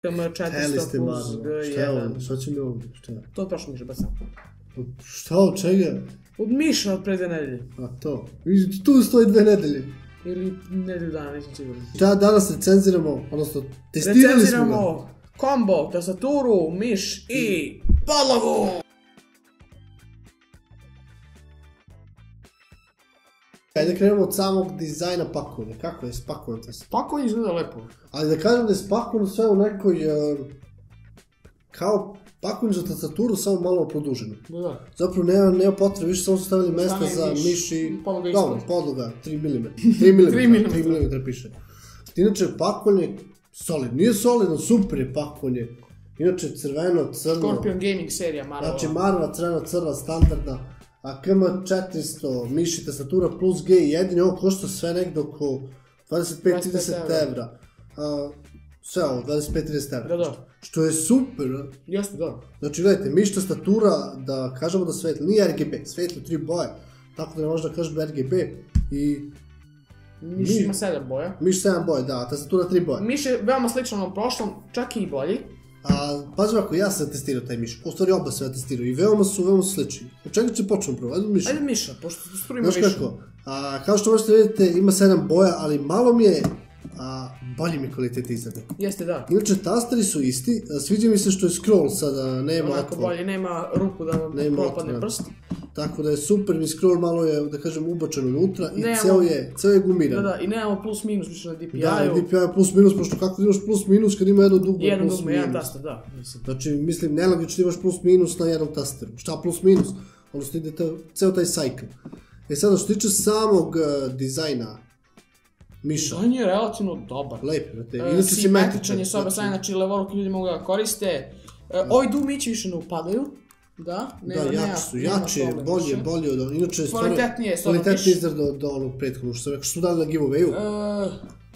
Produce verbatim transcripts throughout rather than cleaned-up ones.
četiristo ste plus Marvel, G šta je jedan. ovo, šta će mi ovdje, šta je? To je prošlo miša, baš sam. Šta, od čega? Od miša od pre dve nedelje. A to, vidiš, tu stoji dve nedelje. Ili nedelju dana, nisam siguran. Šta danas recenziramo, odnosno testirali smo ga. Recenziramo kombo, tastaturu, miš i podlogu! Ajde krenemo od samog dizajna pakovanja, kako je spakovan tastatura? Pakovanje izgleda lepo. Ali da kažem da je spakovano sve u nekoj, uh, kao pakovanje za tastaturu, samo malo produženo. Da, da. Zapravo nema, nema potrebe, više samo su stavili mesta Stane za miš, miš i... podloga Dobro, ispod. podloga, tri milimetra. tri milimetra, tri milimetra piše. Inače, pakovanje, solidno, nije solidno, super je pakovanje. Inače, crveno, crno. Scorpion Gaming serija, Marvel. Znači, Marva, crveno, crva, standardna. A K M četiristo, miš i tastatura plus G jedan, ovo košta sve nekdo oko dvadeset pet do trideset evra. A, sve ovo, dvadeset pet do trideset evra. Da, da. Što je super. Jeste, da. Znači, gledajte, miš tastatura, da kažemo da svetli, nije R G B, svetli u tri boje, tako da ne možda kažemo R G B i... Miš Mi- ima sedam boja. Miš sedam boje, da, a tastatura tri boje. Miš je veoma sličan onom prošlom, čak i bolji. A, pazi ovako, ja sam testirao taj miš, u stvari oba sam ja testirao i veoma su, veoma su slični. Od čega će počnemo prvo, ajde od miša. Ajde miša, pošto tastatura ima Znaš više. kako, a, kao što možete vidjeti, ima sedam boja, ali malo mi je, a, bolji mi kvalitet izrade. Jeste, da. Inače, tasteri su isti, a, sviđa mi se što je scroll sada, nema Onako otvor. bolje, nema rupu da vam Nema propadne otvora. prst. Tako da je super, mi scroll malo je, da kažem, ubačen unutra i Nemamo- ceo je, ceo je Da, gumiran. da, i nemamo plus minus više na D P I-u. Da, D P I plus minus, pošto kako ti imaš plus minus kad ima jedno dugme Jedan plus dugme, jedan minus. taster, da. Mislim. Znači, mislim, nelogično imaš plus minus na jednom tasteru. Šta plus minus? Odnosno ide to, ceo taj cycle. E sada, što tiče samog uh, dizajna miša, On je relativno dobar. lep, brate, E, inače simetričan je s obe strane, znači levoruki ljudi mogu ga koriste. E, ovi dugmići više ne upadaju. Da, Da, nema, nema, jači su, nema jači je, problem bolje, više. bolje od onog. Inače, stvarno, Kvalitetnije je, stvarno kvalitetniji piše. izgled od, od onog prethodnog, što sam rekao, što su dali na giveawayu. E,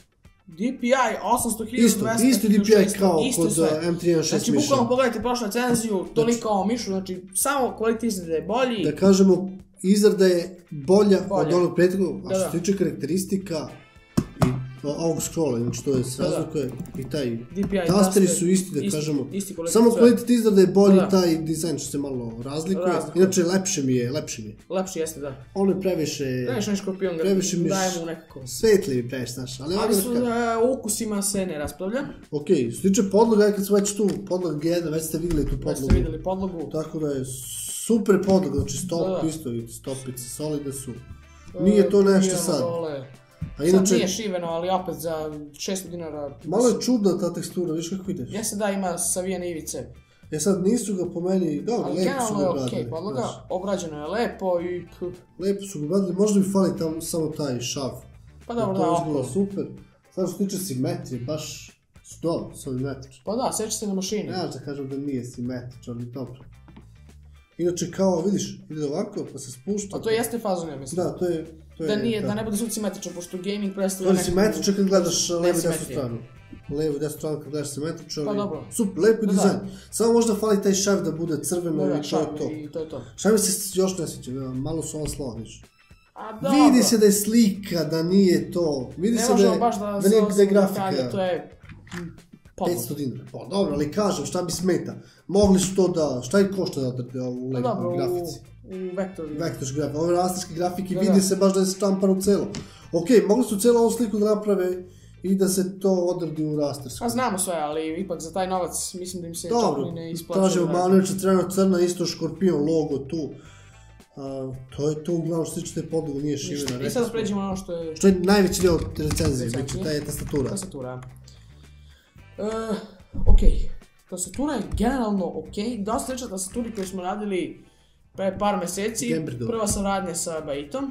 D P I osamsto hiljada Isto, dvesta, isto D P I šesto, kao isto kod sve. uh, M tri jedan šest Znači, miša. bukvalno pogledajte prošlu recenziju, toliko o mišu, znači, samo kvalitet izgleda je bolji. Da kažemo, izrada je bolja, Bolja. od onog prethodnog, a Da, što da. se tiče karakteristika i ovog scrolla, znači to je se Da, da. razlikuje i taj D P I tasteri taster, su isti, da isti- kažemo, isti kvalitet, samo sve. kvalitet izrade je bolji, Da, da. taj dizajn što se malo razlikuje, Razlikuje. inače lepše mi je, lepše mi je. Lepši jeste, da. Ono je previše, Znaš, onaj škorpion ga previše mi dajemo u nekako. svetli mi previše, znaš, ali, Ali ovdje su, kad- e, o ukusima se ne raspravlja. ok, što se tiče podloga, ja kad sam već tu, podloga G jedan, već ste vidjeli tu Da podlogu. ste vidjeli podlogu. Tako da je super podloga, znači stop, Da, da. isto vidite, stopice, solide su. Nije to E, nešto šiveno sad. dole. A Sad inače, nije šiveno, ali opet za šesto dinara. malo je čudna ta tekstura, viš kako ideš. Jeste da ima savijene ivice. E sad nisu ga po meni, dobro, Ali lepo su generalno ga je obradili. okej, podloga, znaš. obrađeno je lepo i... p- Lepo su ga obradili, možda mi fali tamo samo taj šav. Pa dobro, to da, izgleda oko. super. Sad što se tiče simetrije, baš su dobro, simetrični. Pa da, seća se na mašini. Ja da kažem da nije simetričan, ali dobro. Inače kao, vidiš, ide ovako, pa se spušta. A to jeste fazon, ja mislim. Da, to je... To je Da nije, da ne bude sud simetričan, pošto gaming To predstavlja je neku... simetrično kad gledaš levu i desnu nesimetriju. stranu. Levu i desnu stranu kad gledaš simetrično, Pa ali dobro. super, lepi Da, dizajn. da. Samo možda fali taj šav da bude crveno Da, da, i to je šav to. i to je to. Šta mi se još ne sviđa, da, malo su ovo slova, vidiš. A dobro. Vidi se da je slika, da nije to. Vidi Ne se da možemo je, baš da... da nije da je grafika. detalje, To je... podloga. petsto dinara. Pa dobro, ali kažem, šta mi smeta. Mogli su to da, šta i košta da odrade ovu Pa lepu dobro, u, grafici. u vektoru. Vektorske grafike, ove rasterske grafike Da, vidi da. se baš da je štampano celo. Ok, mogli su celo ovu sliku da naprave i da se to odradi u rastersku. A znamo sve, ali ipak za taj novac mislim da im se čak Dobro, ni ne isplaća. tražimo da- malo inače crveno crna, isto škorpion logo tu. A, to je to uglavnom što se tiče te podloge, nije šivena. Ništa. I rekli sad smo. pređemo na ono što je Što je najveći deo recenzije, Recenzije. bit će ta je tastatura. tastatura. E, ok, tastatura je generalno ok, dosta slična tastaturi koju smo radili pre par meseci. Gamebirdu. Prva saradnja sa Baitom.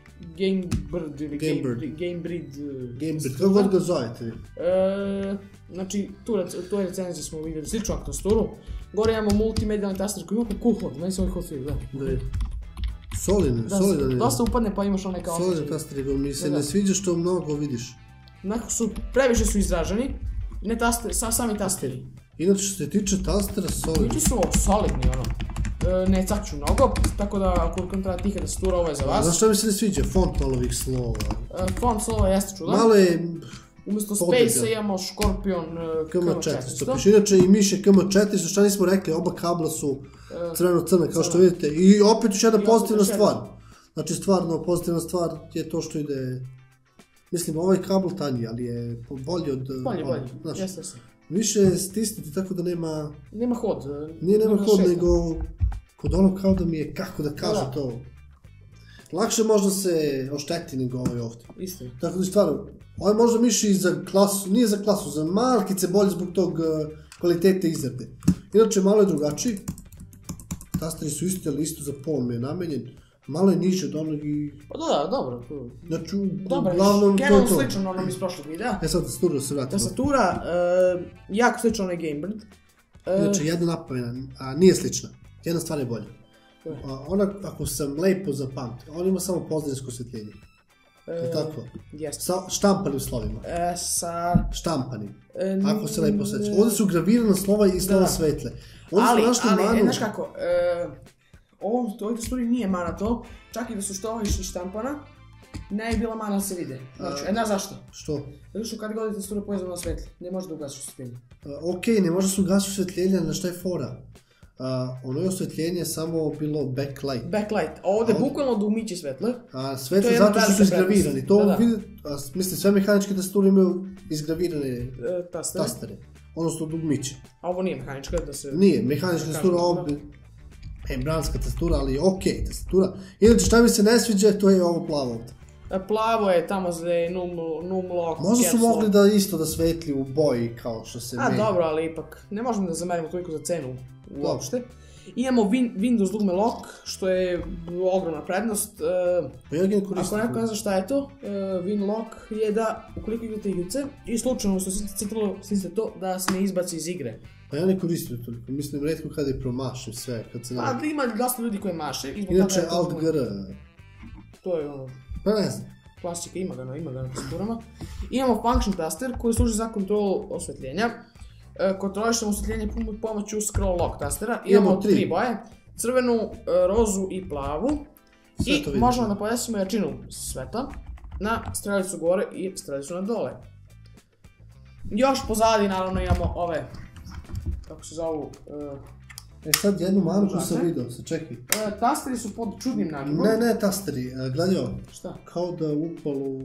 Gamebird ili Gamebird. Game- Gamebird. e, Gamebird, kako god ga zovete. E, znači, tu, rec- u toj recenziji smo vidjeli sličnu tasturu. Gore imamo multimedijalni taster koji ima kao cool hod, meni se ovaj hod sviđa, da. Da je solidan, Da, solidan je. dosta upadne pa imaš onaj kao Solidan osjećaj. taster, nego mi se Da, da. ne sviđa što mnogo vidiš. Onako su, previše su izraženi, ne taster, sa, sami tasteri. Inače što se tiče tastera, solidan. Koji su solidni, ono. E, ne cakću mnogo, tako da ako vam treba tiha tastatura, ovo je za vas. Znaš što mi se ne sviđa? Font malo ovih slova. E, font slova jeste čudan. Malo je Umjesto Space-a imamo Scorpion K M četiristo. Inače i miš je K M četiristo, šta nismo rekli, oba kabla su crveno-crne kao što vidite. I opet još jedna pozitivna stvar. Znači stvarno pozitivna stvar je to što ide... Mislim, ovaj kabel tanji, ali je bolji od... Bolji, bolji, jeste se. Više je stisnuti tako da nema... Nema hod. Nije nema hod, nego... Kod onog kao da mi je, kako da kažem to... Lakše možda se ošteti nego ovaj ovdje. Isto. Tako da stvarno, ovaj možda miši za klasu, nije za klasu, za malkice bolje zbog tog kvalitete izrade. Inače, malo je drugačiji. Tasteri su isto, ali isto za pol mi je namenjen. Malo je niže od onog i... Pa da, dobro. Znači, uglavnom to je to. Generalno slično onom iz prošlog videa. E sad, tastatura da se vratimo. Tastatura, jako slično onaj Gamebird. Znači, jedna napomena, a nije slična. Jedna stvar je bolja. Ona, ako sam lepo zapamtio, on ima samo pozdravinsko osvjetljenje. Je tako? Jeste. Sa štampanim slovima. Sa... Štampanim. Ako se lepo osjeća. Ovdje su gravirana slova i slova svetle. Ali, ali, znaš kako, ovo u ovoj tasturi nije mana to, čak i da su što više štampana, ne je bila mana da se vide. Znači, znaš zašto? Što? Zato što kad god je tastura povezana na svetlje, ne može da ugasi osvjetljenje. Okej, ne može da se ugasi osvjetljenje, na šta je fora? Ono je osvjetljenje samo bilo backlight. Backlight, a ovdje bukvalno da umiče svetle. A svetle zato što su izgravirani. Mislim, sve mehaničke tastature imaju izgravirane tastere. Odnosno da umiče. A ovo nije mehanička da se... Nije, mehanička tastatura ovdje... Membranska tastatura, ali okej tastatura. Inače šta mi se ne sviđa, to je ovo plavo ovdje. Plavo je tamo za numlock. Možda su mogli da isto da svetli u boji kao što se... A dobro, ali ipak ne možemo da zamerimo toliko za cenu uopšte. Imamo Windows dugme lock, što je ogromna prednost. Ako neko ne zna šta je to, Win lock je da ukoliko igrate igrice i slučajno što stisnete to da se ne izbaci iz igre. Pa ja ne koristim toliko, mislim redko kada je promašim sve. Pa ima dosta ljudi koji maše. Inače Alt G R. To je ono... Pa ne znam. Klasika, ima ga na, ima ga na tastaturama. Imamo function taster koji služi za kontrolu osvetljenja. Kontrolišemo osvetljenje pomoću scroll lock tastera. Imamo tri boje. Crvenu, rozu i plavu. I možemo da podesimo jačinu sveta na strelicu gore i strelicu na dole. Još pozadi naravno imamo ove, kako se zovu... E sad jednu manu koju sam vidio, se čekaj. Tasteri su pod čudnim nagibom. Ne, ne tasteri, gledaj ovo. Šta? Kao da upalo...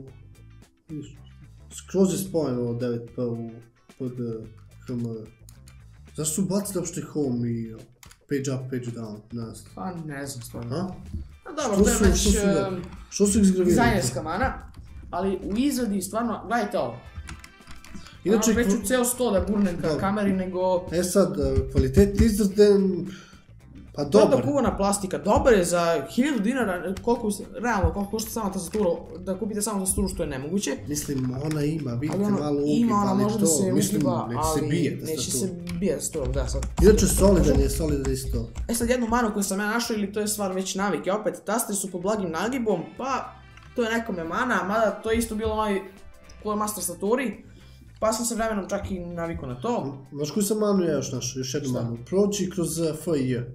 Skroz je spojeno devet P pod H M. Zašto su bacili uopšte home i page up, page down? Pa ne znam stvarno. A? Dobro, to je već što su izgravirali? Dizajnerska mana, ali u izradi stvarno, gledajte ovo. Inače, već u ceo sto da burnem ka kameri, nego... E sad, kvalitet izrade... Pa dobar. To je da kuvana plastika, dobar je za hiljadu dinara, koliko, realno, koliko košta sama tastaturu, da kupite samo tastaturu što je nemoguće. Mislim, ona ima, vidite malo ugiba, ima, ona ali može to, da se mislim, ugiba, neće se bije tastaturu. Neće se bije tastaturom, da sad. Inače, solidan je, solidan isto. E sad, jednu manu koju sam ja našao, ili to je stvar već navike, opet, tasteri su pod blagim nagibom, pa to je nekome mana, mada to je isto bilo onaj Master tastaturi. Pa sam se vremenom čak i navikao na to. Znaš koju sam manu ja još našao, još jednu manu. Prođi kroz F I J.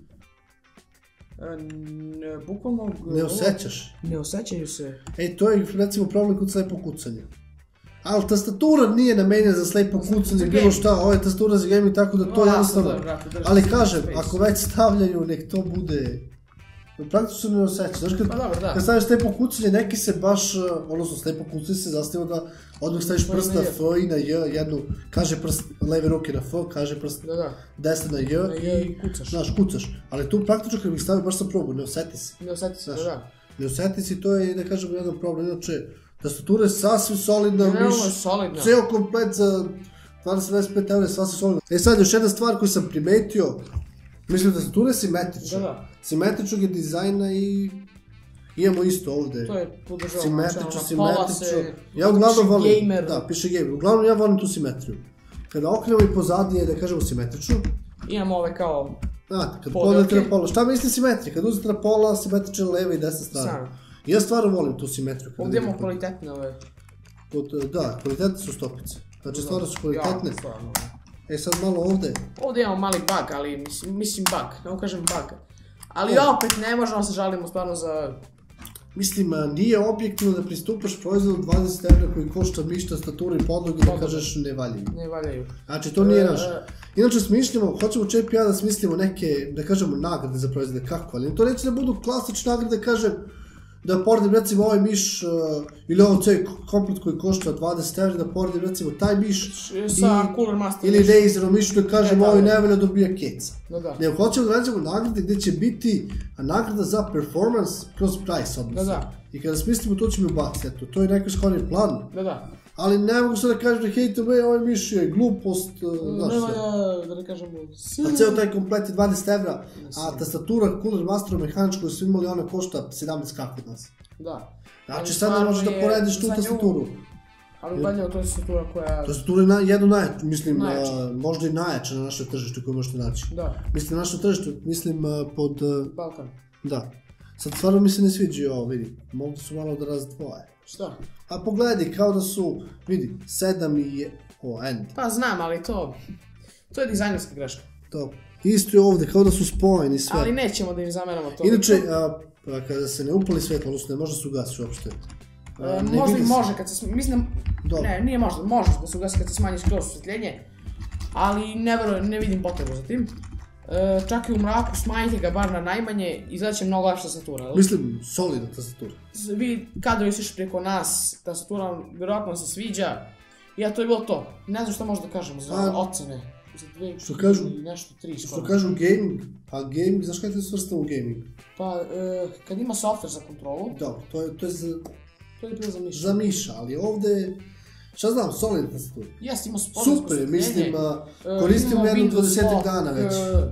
Bukvalno... Ne osjećaš? Ne osjećaju se. Ej, to je recimo problem kod slepo kucanja. Ali tastatura nije namenjena za slepo kucanje, bilo šta, ovo je tastatura za gaming, tako da to je jednostavno. Ali kažem, ako već stavljaju, nek to bude... Praktično se ne osjeća, znaš kad, kad staviš slepo kucanje, neki se baš, odnosno slepo kucanje se zastavio da odmah staviš prst na F i na J, jednu, kaže prst leve ruke na F, kaže prst desne na J i kucaš. Znaš, kucaš, ali tu praktično kad bih stavio baš sam probao, ne osjeti se. Ne osjeti se, da. Ne osjeti se, to je, da kažem, jedan problem, inače, tastatura je sasvim solidna, miš, solidna. Ceo komplet za dvadeset do dvadeset pet eura je sasvim solidna. E sad, još jedna stvar koju sam primetio, mislim da tastatura je simetrična. Da, da. Simetričnog je dizajna i imamo isto ovdje. To je podržavamo. Simetrično, simetrično. Ja uglavnom volim, da, piše gamer. Uglavnom ja volim tu simetriju. Kada okrenemo i pozadnje je, da kažemo, simetrično. Imamo ove kao... Znate, kad pogledate na pola, šta misli simetrija? Kad uzete na pola, simetrična leva i desna strana. Ja stvarno volim tu simetriju. Ovdje imamo kvalitetne ove... Da, kvalitetne su stopice. Znači stvarno su kvalitetne. E sad malo ovdje. Ovdje imamo mali bug, ali mislim bug, ne kažem bug. Ali opet ne možemo se žalimo stvarno za mislim, nije objektivno da pristupaš proizvodu dvadeset evra koji košta miš, tastatura i podlog i da kažeš ne valjaju. Ne valjaju. Znači, to nije naš. Inače, smišljamo, hoćemo Čep i ja da smislimo neke, da kažemo, nagrade za proizvode, kako, ali to neće da budu klasične nagrade, kažem, da poredim recimo ovaj miš uh, ili ovo cijeli komplet koji košta dvadeset evra, da poredim recimo taj miš sa Cooler Master ili Razerom mišu da kažem ovaj nevelja dobija keca. Da, da. Ne, hoćemo da recimo nagrade gdje će biti nagrada za performance kroz price odnosno. Da, da. I kada smislimo to ćemo ubaciti, eto, to je neki skoriji plan. Da, da. Ali ne mogu sad da kažem da hejte me, ovaj miš je glupost, znaš sve. Nema, da ne kažemo... A ceo taj komplet je dvadeset evra, a tastatura Cooler Master mehaničku koju su imali, ona košta sedamnaest kako od nas. Da. Znači sad ne možeš da porediš tu tastaturu. Ali dalje to je tastatura koja... Tastatura je jedno najjače, mislim, možda i najjače na našem tržištu koje možete naći. Da. Mislim, na našem tržištu, mislim pod... Balkan. Da. Sad stvarno mi se ne sviđa ovo, vidi, mogu su malo da razdvoje. Šta? A pogledaj, kao da su, vidi, sedam i... o, end. Pa znam, ali to... To je dizajnerska greška. To. Isto je ovdje, kao da su spojeni sve. Ali nećemo da im zameramo to. Inače, a kada se ne upali svetlo, odnosno ne može se ugasi uopšte. E, možda i može kad se, mislim, ne, nije možda, može da se ugasi kad se smanji skroz osvetljenje, ali ne, verujem, ne vidim potrebu za tim. E, čak i u mraku smanjite ga bar na najmanje, izgledat će mnogo lepša tastatura. Mislim, solidna tastatura. Vi kadrovi siš preko nas, tastatura vjerojatno se sviđa, i ja to je bilo to. Ne znam što možda kažemo za a, ocene. Za dve, što kažu, nešto, tri skoro. Što kažu gaming, a gaming, znaš kada te svrstao u gaming? Pa, e, kad ima software za kontrolu... Da, to je, to je za... To je bilo za miša. Za miša, ali ovdje... Šta znam, solidna tastatura. Jes, ima spodno super, mislim, koristim jednu dvadesetak dana već.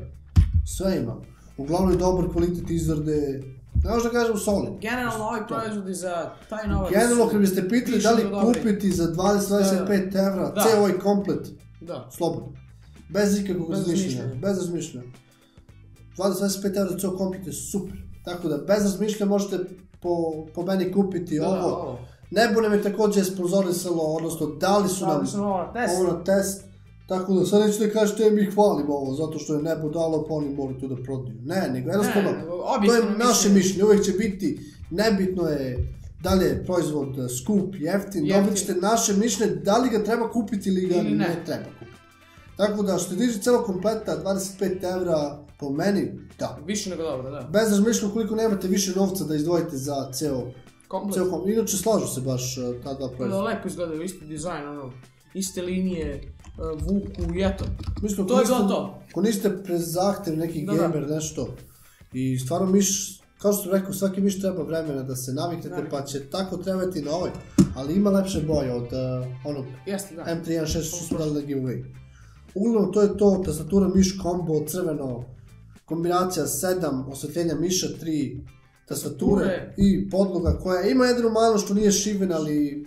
Sve imam. Uglavnom je dobar kvalitet izrade. Ne možda kažem solid. Generalno ovi proizvodi za taj novac... Generalno kad biste pitali da li kupiti za dvadeset do dvadeset pet evra ceo ovaj komplet, slobodno. Bez ikakvog razmišljanja. Bez razmišljanja. dvadeset do dvadeset pet evra za ceo komplet je super. Tako da bez razmišljanja možete po meni kupiti ovo. Nebo nam je također sponzorisalo, odnosno dali su nam ovo na test. Tako da sad nećete kažete mi hvalim ovo, zato što je Nebo dalo pa oni moraju to da prodaju. Ne, nego jednostavno, to je naše mišljenje, uvijek će biti, nebitno je da li je proizvod skup, jeftin, dobit ćete naše mišljenje da li ga treba kupiti ili ga ne treba kupiti. Tako da što se tiče celog kompleta, dvadeset pet evra po meni, da. Više nego dobro, da. Bez razmišljanja koliko nemate više novca da izdvojite za ceo komplet. Inače slažu se baš ta dva proizvoda. Lepo izgledaju, isti dizajn, ono, iste linije, vuku i eto. Mislim, to je bilo to. Ako niste prezahtev neki gamer, nešto. I stvarno miš, kao što sam rekao, svaki miš treba vremena da se naviknete, pa će tako trebati na ovaj. Ali ima lepše boje od onog M tri jedan šest što smo dali na giveaway. Uglavnom, to je to, tastatura miš combo, crveno, kombinacija sedam, osvetljenja miša, tri tastature i podloga koja ima jedino malo što nije šiven, ali...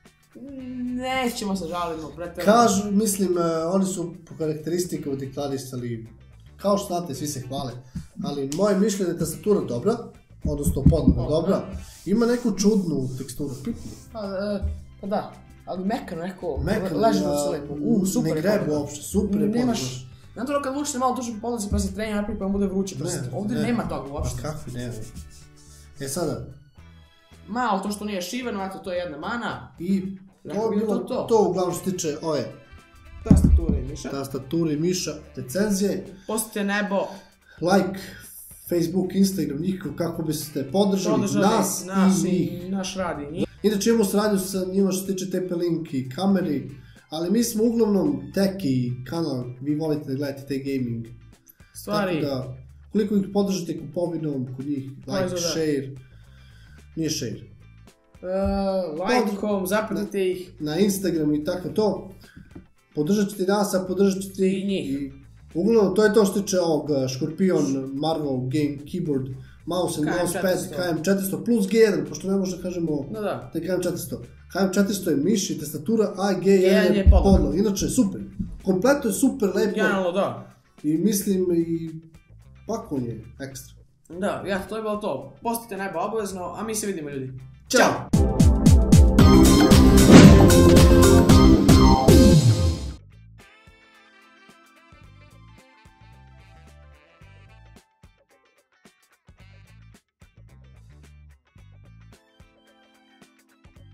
Nećemo se žalimo, pretjerano. Kažu, mislim, oni su po karakteristikama deklarisali, kao što znate, svi se hvale, ali moje mišljenje je tastatura dobra, odnosno podloga dobra, ima neku čudnu teksturu, pitnu. Pa da, ali mekano, neko leži da se lepo, u, super je podloga. Ne grebu uopšte, super je podloga. Znam to kad vučete malo tužno po podlozi pa se trenja napravi pa vam bude vruće prst, ovdje nema toga uopšte. Pa kakvi nema. E sada... Malo to što nije šiveno, eto to je jedna mana. I to je bilo to. To uglavnom što tiče ove tastature i miša. Tastature i miša, recenzije. Postite Nebo. Like, Facebook, Instagram, njihov kako biste podržali nas i njih. Naš rad i njih. Inače imamo sradnju sa njima što tiče T P Link i kameri, ali mi smo uglavnom teki kanal, vi volite da gledate te gaming. Stvari. Tako da, koliko ih podržite kupovinom kod njih, like, share, nije share. Uh, lajkom, zapratite ih na Instagramu i tako to. Podržat ćete nas, a podržat ćete i njih. I, uglavnom, to je to što tiče ovog Scorpion Marvel Game Keyboard Mouse and Mousepad K M četiristo plus G jedan, pošto ne možda kažemo no da je K M četiristo. K M četiristo je miš i tastatura, a G jedan je podlog. Inače, super. Kompletno je super, lepo. Generalno, da. I mislim i pakon je ekstra. Da, ja, to je bilo to. Postite Nebo obavezno, a mi se vidimo ljudi. Ćao!